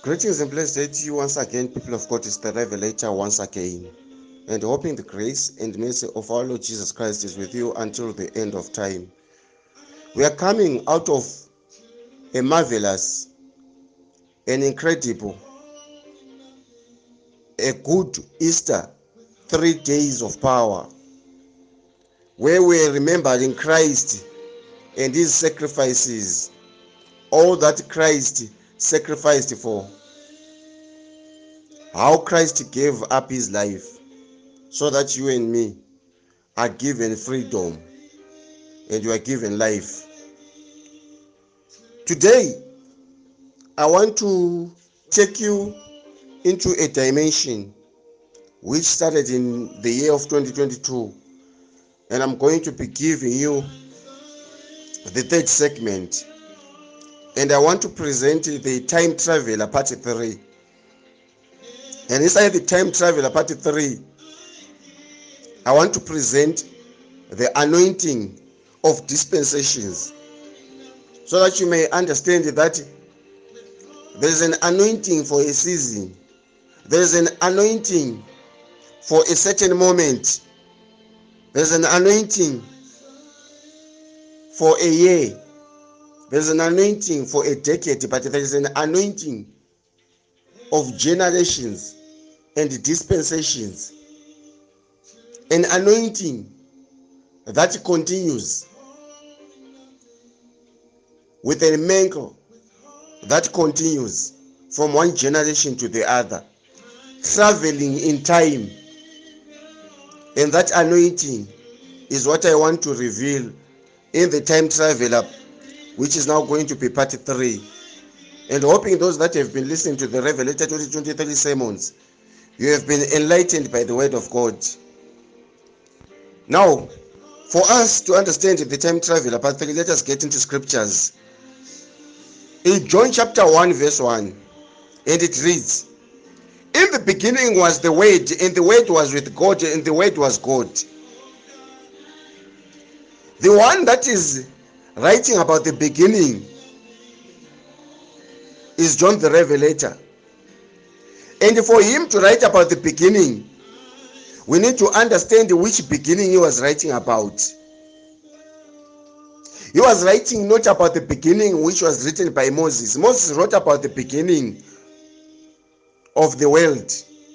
Greetings and blessed day to you once again, people of God. It's the Revelator once again. And hoping the grace and mercy of our Lord Jesus Christ is with you until the end of time. We are coming out of a marvelous, an incredible, a good Easter, 3 days of power, where we are remembering Christ and his sacrifices, all that Christ sacrificed for, how Christ gave up his life so that you and me are given freedom and you are given life. Today, I want to take you into a dimension which started in the year of 2022, and I'm going to be giving you the third segment, and I want to present the Time Traveler Part 3. And inside the Time Traveler Part 3, I want to present the anointing of dispensations, so that you may understand that there is an anointing for a season, there is an anointing for a certain moment, there's an anointing for a year, there's an anointing for a decade, but there is an anointing of generations and dispensations, an anointing that continues with a mantle that continues from one generation to the other, traveling in time. And that anointing is what I want to reveal in the Time Traveler, which is now going to be part 3. And hoping those that have been listening to the Revelator 2023 sermons, you have been enlightened by the word of God. Now, for us to understand the Time Traveler part 3, let us get into scriptures. In John chapter 1 verse 1, and it reads, "In the beginning was the Word, and the Word was with God, and the Word was God." The one that is writing about the beginning is John the Revelator. And for him to write about the beginning, we need to understand which beginning he was writing about. He was writing not about the beginning which was written by Moses. Moses wrote about the beginning of the world.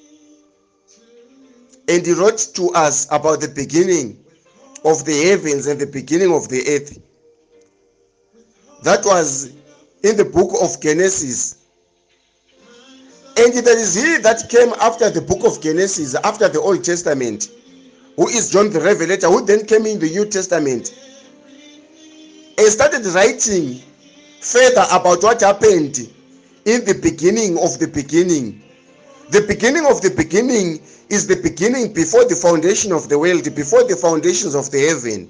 And he wrote to us about the beginning of the heavens and the beginning of the earth. That was in the book of Genesis. And there is he that came after the book of Genesis, after the Old Testament, who is John the Revelator, who then came in the New Testament and started writing further about what happened in the beginning of the beginning. The beginning of the beginning is the beginning before the foundation of the world, before the foundations of the heaven.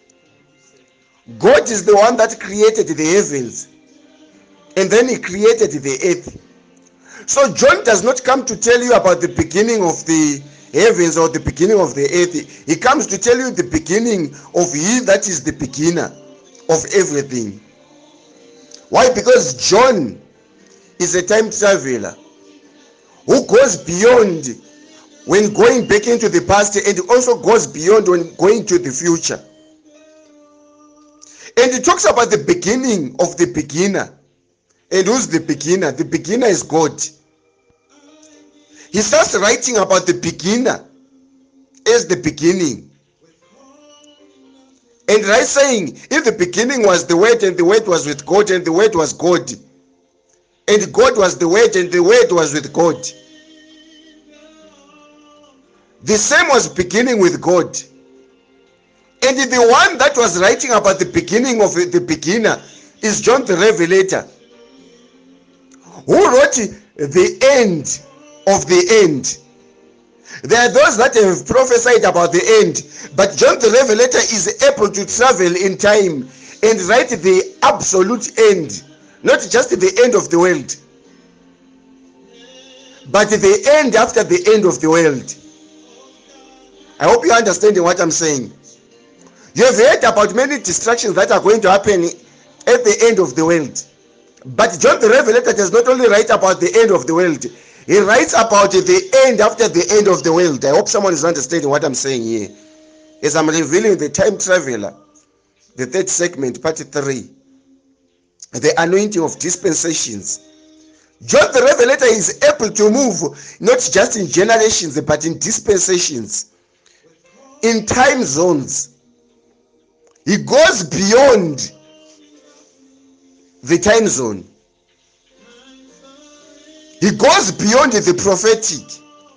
God is the one that created the heavens, and then he created the earth. So John does not come to tell you about the beginning of the heavens or the beginning of the earth. He comes to tell you the beginning of he that is the beginner of everything. Why? Because John is a time traveler who goes beyond when going back into the past, and also goes beyond when going to the future. And he talks about the beginning of the beginner. And who's the beginner? The beginner is God. He starts writing about the beginner as the beginning. And right saying, in the beginning was the Word, and the Word was with God, and the Word was God. And God was the Word, and the Word was with God. The same was beginning with God. And the one that was writing about the beginning of the beginner is John the Revelator, who wrote the end of the end. There are those that have prophesied about the end, but John the Revelator is able to travel in time and write the absolute end, not just the end of the world, but the end after the end of the world. I hope you are understanding what I'm saying. You have heard about many destructions that are going to happen at the end of the world. But John the Revelator does not only write about the end of the world, he writes about the end after the end of the world. I hope someone is understanding what I'm saying here. As I'm revealing the time traveler, the third segment, part 3, the anointing of dispensations. John the Revelator is able to move not just in generations, but in dispensations, in time zones. He goes beyond the time zone. He goes beyond the prophetic.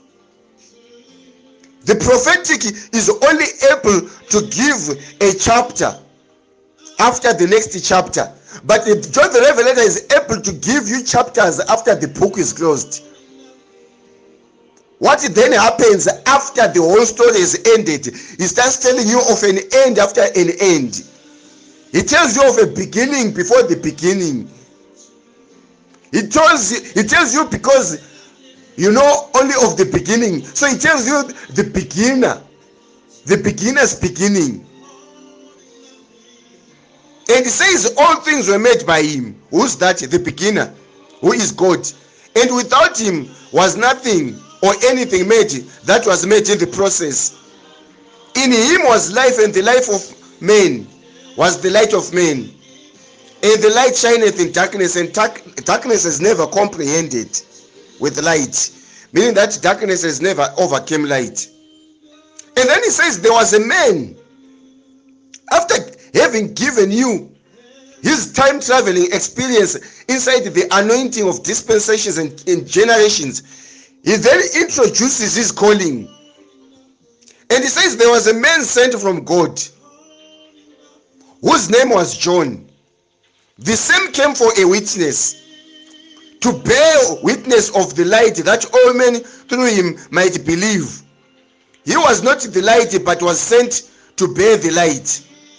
The prophetic is only able to give a chapter after the next chapter. But John the Revelator is able to give you chapters after the book is closed. What then happens after the whole story is ended? He starts telling you of an end after an end. He tells you of a beginning before the beginning. He tells you because you know only of the beginning. So he tells you the beginner, the beginner's beginning. And he says all things were made by him. Who's that? The beginner, who is God. And without him was nothing or anything made that was made in the process. In him was life, and the life of man was the light of men. And the light shineth in darkness, and darkness has never comprehended with light. Meaning that darkness has never overcome light. And then he says there was a man, after having given you his time traveling experience inside the anointing of dispensations and in generations, he then introduces his calling. And he says there was a man sent from God whose name was John. The same came for a witness, to bear witness of the light, that all men through him might believe. He was not the light, but was sent to bear the light,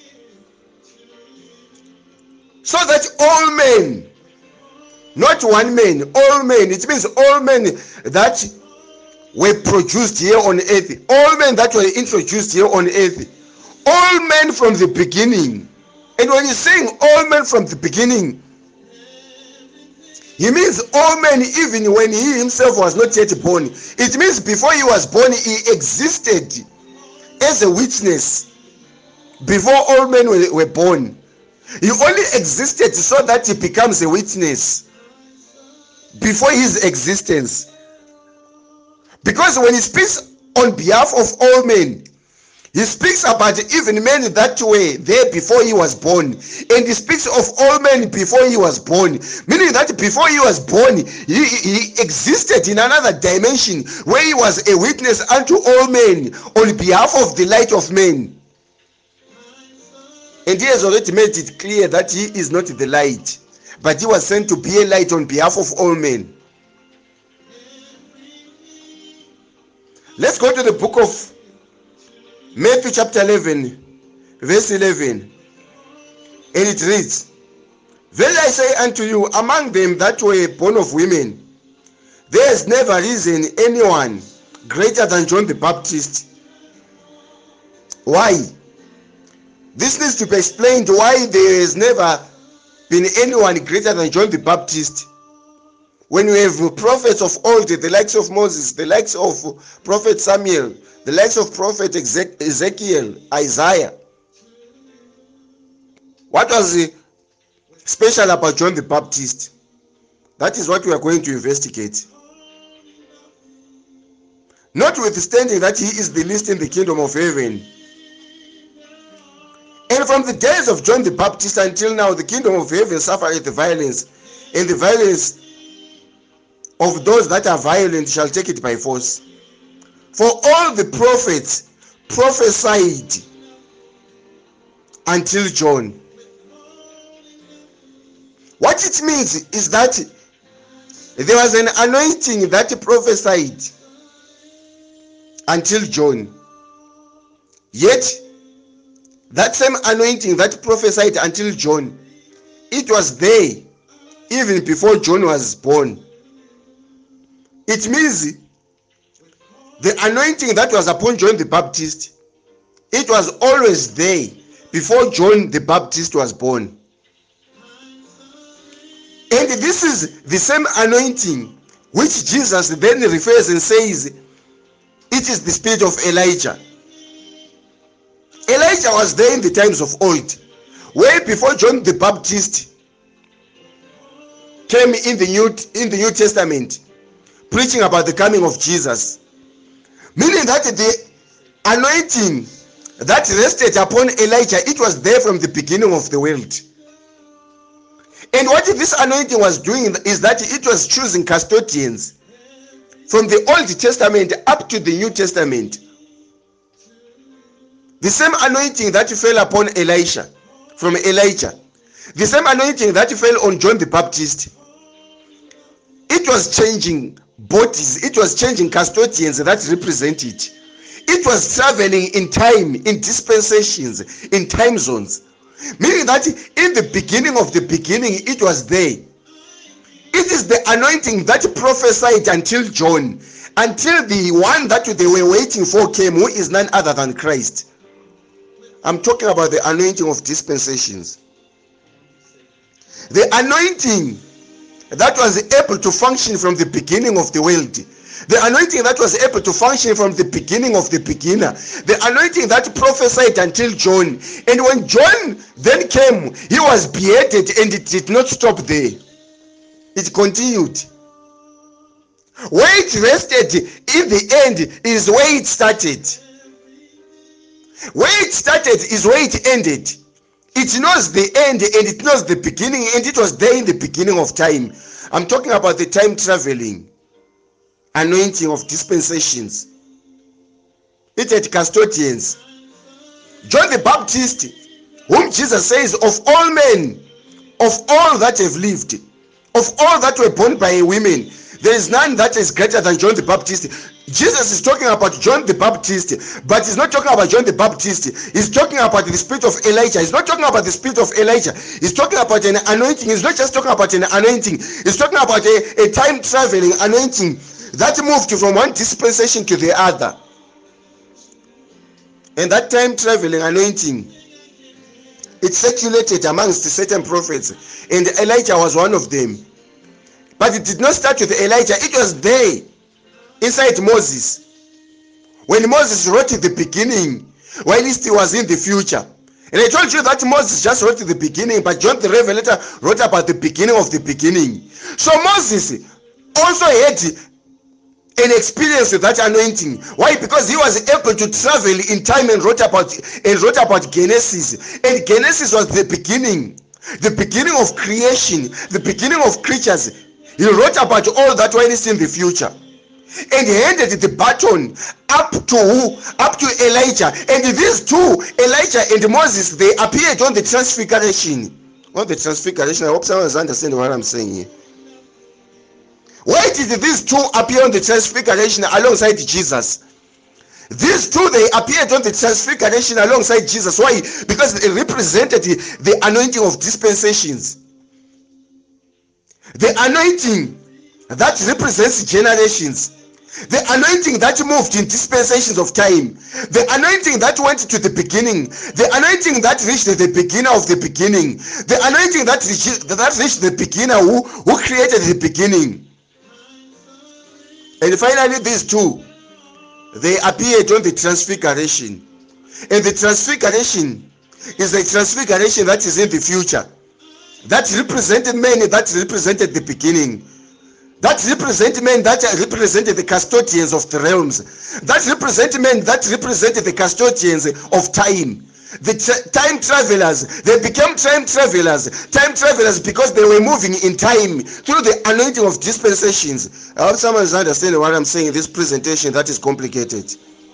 so that all men, not one man, all men, it means all men that were produced here on earth, all men that were introduced here on earth, all men from the beginning. And when he's saying all men from the beginning, he means all men even when he himself was not yet born. It means before he was born, he existed as a witness before all men were born. He only existed so that he becomes a witness before his existence. Because when he speaks on behalf of all men, he speaks about even men that were there before he was born. And he speaks of all men before he was born. Meaning that before he was born, he existed in another dimension where he was a witness unto all men on behalf of the light of men. And he has already made it clear that he is not the light, but he was sent to be a light on behalf of all men. Let's go to the book of Matthew chapter 11, verse 11. And it reads, "Verily I say unto you, among them that were born of women, there has never risen anyone greater than John the Baptist." Why? This needs to be explained why there has never been anyone greater than John the Baptist. When we have prophets of old, the likes of Moses, the likes of Prophet Samuel, the likes of Prophet Ezekiel, Isaiah. What was special about John the Baptist? That is what we are going to investigate. Notwithstanding that he is the least in the kingdom of heaven. And from the days of John the Baptist until now, the kingdom of heaven suffereth violence, and the violence of those that are violent shall take it by force. For all the prophets prophesied until John. What it means is that there was an anointing that prophesied until John. Yet, that same anointing that prophesied until John, it was there even before John was born. It means the anointing that was upon John the Baptist, it was always there before John the Baptist was born. And this is the same anointing which Jesus then refers and says it is the spirit of Elijah. Elijah was there in the times of old, way before John the Baptist came in the New Testament, preaching about the coming of Jesus. Meaning that the anointing that rested upon Elijah, it was there from the beginning of the world. And what this anointing was doing is that it was choosing custodians from the Old Testament up to the New Testament. The same anointing that fell upon Elisha from Elijah, the same anointing that fell on John the Baptist, it was changing bodies, it was changing custodians that represent it. It was traveling in time, in dispensations, in time zones. Meaning that in the beginning of the beginning, it was there. It is the anointing that prophesied until John, until the one that they were waiting for came, who is none other than Christ. I'm talking about the anointing of dispensations. The anointing that was able to function from the beginning of the world. The anointing that was able to function from the beginning of the beginner. The anointing that prophesied until John. And when John then came, he was beheaded, and it did not stop there. It continued. Where it rested in the end is where it started. Where it started is where it ended. It knows the end and it knows the beginning, and it was there in the beginning of time. I'm talking about the time traveling anointing of dispensations. It had custodians. John the Baptist, whom Jesus says, of all men, of all that have lived, of all that were born by women, there is none that is greater than John the Baptist. Jesus is talking about John the Baptist, but he's not talking about John the Baptist. He's talking about the spirit of Elijah. He's not talking about the spirit of Elijah. He's talking about an anointing. He's not just talking about an anointing. He's talking about a time traveling anointing that moved from one dispensation to the other. And that time traveling anointing, it circulated amongst certain prophets, and Elijah was one of them. But it did not start with Elijah. It was there inside Moses. When Moses wrote at the beginning, while he still was in the future. And I told you that Moses just wrote at the beginning, but John the Revelator wrote about the beginning of the beginning. So Moses also had an experience with that anointing. Why? Because he was able to travel in time and wrote about Genesis. And Genesis was the beginning of creation, the beginning of creatures. He wrote about all that when it's in the future, and he handed the baton up to who? Up to Elijah. And these two, Elijah and Moses, they appeared on the transfiguration. On the transfiguration, I hope someone is understanding what I'm saying here. Why did these two appear on the transfiguration alongside Jesus? These two, they appeared on the transfiguration alongside Jesus. Why? Because they represented the anointing of dispensations. The anointing that represents generations. The anointing that moved in dispensations of time. The anointing that went to the beginning. The anointing that reached the beginner of the beginning. The anointing that reached the beginner who created the beginning. And finally, these two, they appeared on the transfiguration. And the transfiguration is the transfiguration that is in the future. That represented men that represented the beginning. That represented men that represented the custodians of the realms. That represented men that represented the custodians of time. The time travelers, they became time travelers because they were moving in time through the anointing of dispensations. I hope someone is understanding what I'm saying in this presentation that is complicated.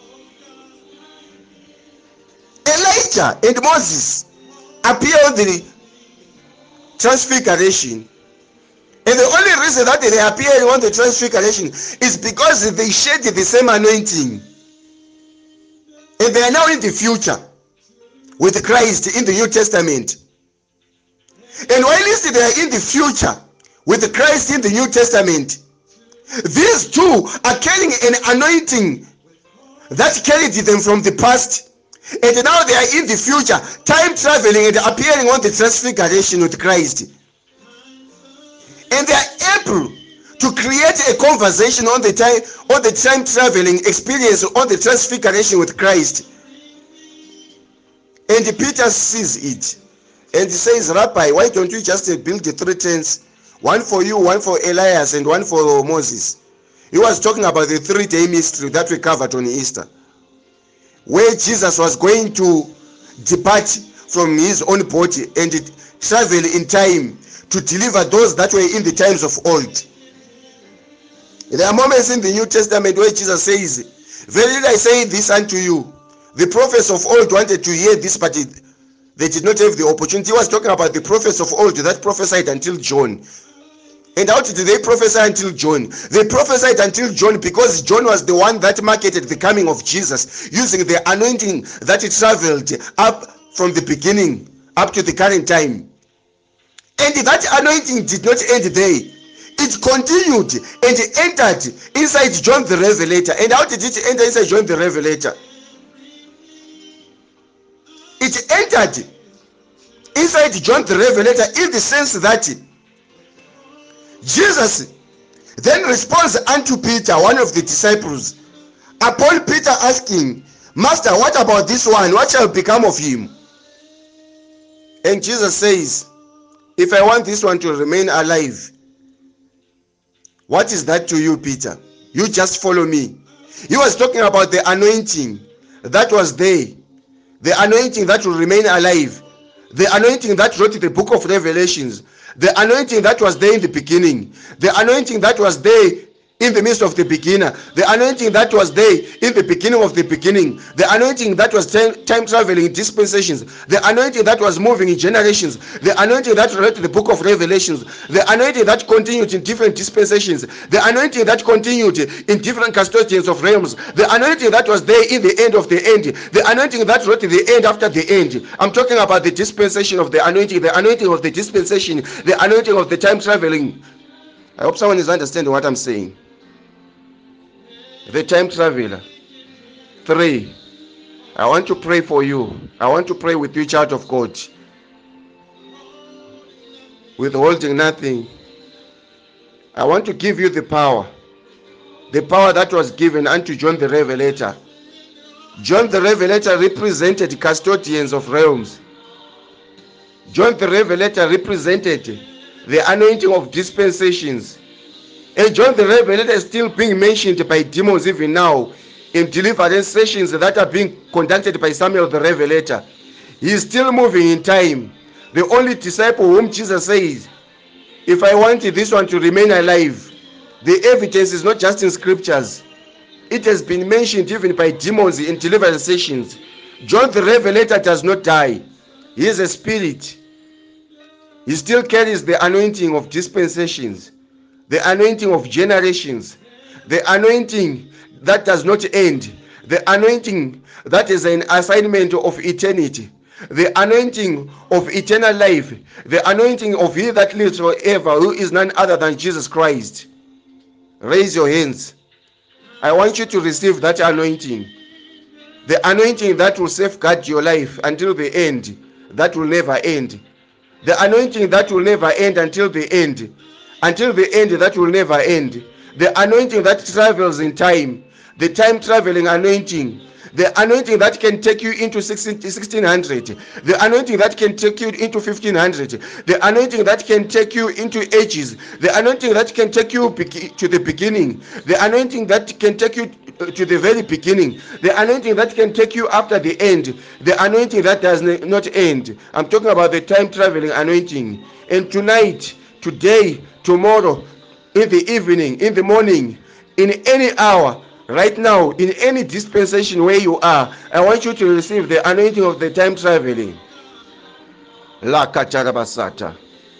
Elijah and Moses appear on the transfiguration, and the only reason that they appear on the transfiguration is because they shared the same anointing, and they are now in the future with Christ in the New Testament. And while they are in the future with Christ in the New Testament, these two are carrying an anointing that carried them from the past, and now they are in the future, time traveling and appearing on the transfiguration with Christ. able to create a conversation on the time traveling experience, on the transfiguration with Christ. And Peter sees it and says, Rabbi, why don't you just build the 3 tents? One for you, one for Elias, and one for Moses. He was talking about the 3-day mystery that we covered on Easter, where Jesus was going to depart from his own body and travel in time to deliver those that were in the times of old. There are moments in the New Testament where Jesus says, verily I say this unto you, the prophets of old wanted to hear this, but they did not have the opportunity. He was talking about the prophets of old that prophesied until John. And how did they prophesy until John? They prophesied until John because John was the one that marketed the coming of Jesus, using the anointing that it traveled up from the beginning up to the current time. And that anointing did not end there. It continued and entered inside John the Revelator. And how did it enter inside John the Revelator? It entered inside John the Revelator in the sense that Jesus then responds unto Peter, one of the disciples, upon Peter asking, Master, what about this one? What shall become of him? And Jesus says, if I want this one to remain alive, what is that to you, Peter? You just follow me. He was talking about the anointing that was there, the anointing that will remain alive, the anointing that wrote the book of Revelations, the anointing that was there in the beginning, the anointing that was there in the midst of the beginner, the anointing that was there in the beginning of the beginning, the anointing that was time traveling in dispensations, the anointing that was moving in generations, the anointing that wrote the book of Revelations, the anointing that continued in different dispensations, the anointing that continued in different custodians of realms, the anointing that was there in the end of the end, the anointing that wrote the end after the end. I'm talking about the dispensation of the anointing of the dispensation, the anointing of the time traveling. I hope someone is understanding what I'm saying. The time traveler. 3. I want to pray for you. I want to pray with you, child of God. Withholding nothing. I want to give you the power that was given unto John the Revelator. John the Revelator represented custodians of realms. John the Revelator represented the anointing of dispensations. And John the Revelator is still being mentioned by demons even now in deliverance sessions that are being conducted by Samuel the Revelator. He is still moving in time. The only disciple whom Jesus says, if I want this one to remain alive, the evidence is not just in scriptures. It has been mentioned even by demons in deliverance sessions. John the Revelator does not die. He is a spirit. He still carries the anointing of dispensations, the anointing of generations, the anointing that does not end, the anointing that is an assignment of eternity, the anointing of eternal life, the anointing of he that lives forever, who is none other than Jesus Christ. Raise your hands. I want you to receive that anointing, the anointing that will safeguard your life until the end, that will never end, the anointing that will never end until the end, that will never end, the anointing that travels in time, the time traveling anointing, the anointing that can take you into 1600, the anointing that can take you into 1500, the anointing that can take you into ages, the anointing that can take you to the beginning, the anointing that can take you to the very beginning, the anointing that can take you after the end, the anointing that does not end. I'm talking about the time traveling anointing. And tonight, today, tomorrow, in the evening, in the morning, in any hour, right now, in any dispensation where you are, I want you to receive the anointing of the time traveling. La katarabasata,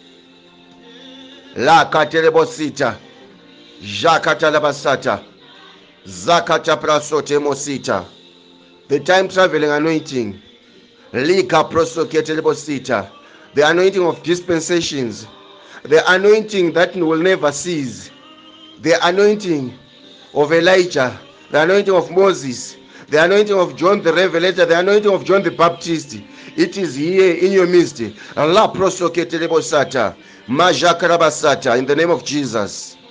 la katerebosita, jakatalabasata, zakata prasote mosita. The time traveling anointing, lika prosoketelebosita, the anointing of dispensations, the anointing that will never cease, the anointing of Elijah, the anointing of Moses, the anointing of John the Revelator, the anointing of John the Baptist. It is here in your midst. Majakarabasata, in the name of Jesus.